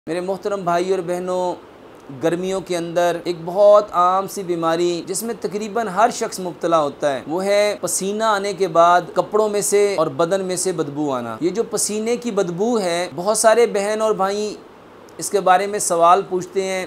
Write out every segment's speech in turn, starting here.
मेरे मोहतरम भाई और बहनों, गर्मियों के अंदर एक बहुत आम सी बीमारी जिसमें तकरीबन हर शख्स मुब्तला होता है वो है पसीना आने के बाद कपड़ों में से और बदन में से बदबू आना। ये जो पसीने की बदबू है, बहुत सारे बहन और भाई इसके बारे में सवाल पूछते हैं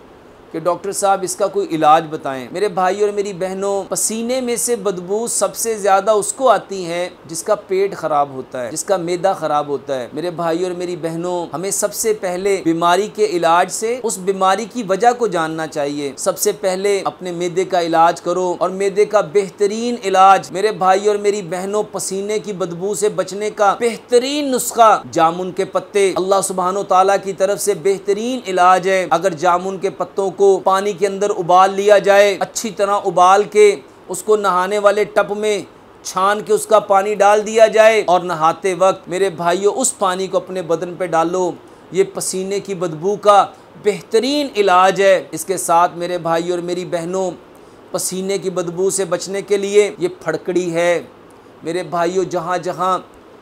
कि डॉक्टर साहब इसका कोई इलाज बताएं। मेरे भाई और मेरी बहनों, पसीने में से बदबू सबसे ज़्यादा उसको आती है जिसका पेट ख़राब होता है, जिसका मैदा ख़राब होता है। मेरे भाई और मेरी बहनों, हमें सबसे पहले बीमारी के इलाज से उस बीमारी की वजह को जानना चाहिए। सबसे पहले अपने मैदे का इलाज करो, और मैदे का बेहतरीन इलाज मेरे भाई और मेरी बहनों, पसीने की बदबू से बचने का बेहतरीन नुस्खा जामुन के पत्ते। अल्लाह सुब्हानो ताला की तरफ से बेहतरीन इलाज है। अगर जामुन के पत्तों को पानी के अंदर उबाल लिया जाए, अच्छी तरह उबाल के उसको नहाने वाले टब में छान के उसका पानी डाल दिया जाए, और नहाते वक्त मेरे भाइयों उस पानी को अपने बदन पे डालो। ये पसीने की बदबू का बेहतरीन इलाज है। इसके साथ मेरे भाई और मेरी बहनों, पसीने की बदबू से बचने के लिए ये फड़कड़ी है। मेरे भाइयों, जहाँ जहाँ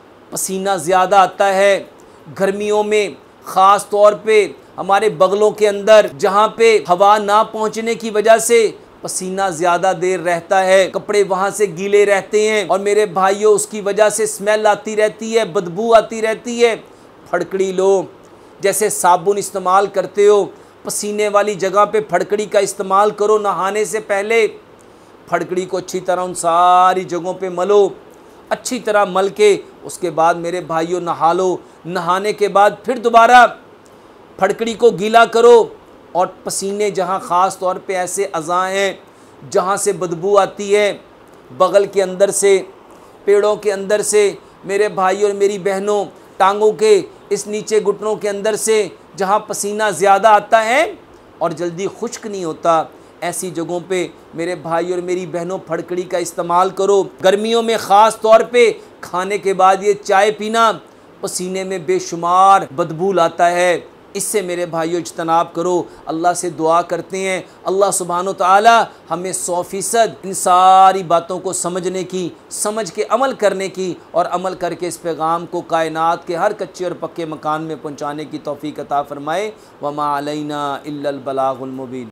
पसीना ज़्यादा आता है गर्मियों में, ख़ास तौर पे हमारे बगलों के अंदर, जहाँ पे हवा ना पहुँचने की वजह से पसीना ज़्यादा देर रहता है, कपड़े वहाँ से गीले रहते हैं, और मेरे भाइयों उसकी वजह से स्मेल आती रहती है, बदबू आती रहती है। फड़कड़ी लो, जैसे साबुन इस्तेमाल करते हो, पसीने वाली जगह पे फड़कड़ी का इस्तेमाल करो। नहाने से पहले फड़कड़ी को अच्छी तरह उन सारी जगहों पे मलो, अच्छी तरह मल के उसके बाद मेरे भाइयों नहा लो। नहाने के बाद फिर दोबारा फड़कड़ी को गीला करो, और पसीने जहाँ ख़ास तौर पे ऐसे अज़ा हैं जहाँ से बदबू आती है, बगल के अंदर से, पेड़ों के अंदर से, मेरे भाई और मेरी बहनों, टांगों के इस नीचे घुटनों के अंदर से जहाँ पसीना ज़्यादा आता है और जल्दी खुश्क नहीं होता, ऐसी जगहों पे मेरे भाई और मेरी बहनों फड़कड़ी का इस्तेमाल करो। गर्मियों में ख़ास तौर पे खाने के बाद ये चाय पीना पसीने में बेशुमार बदबू लाता है, इससे मेरे भाइयों इज्तनाब करो। अल्लाह से दुआ करते हैं अल्लाह सुब्हानो ताला हमें 100% इन सारी बातों को समझने की, समझ के अमल करने की, और अमल करके इस पैगाम को कायनात के हर कच्चे और पक्के मकान में पहुँचाने की तौफीक अता फ़रमाए। वमा अलैना इल्लल बलागुल मुबीन।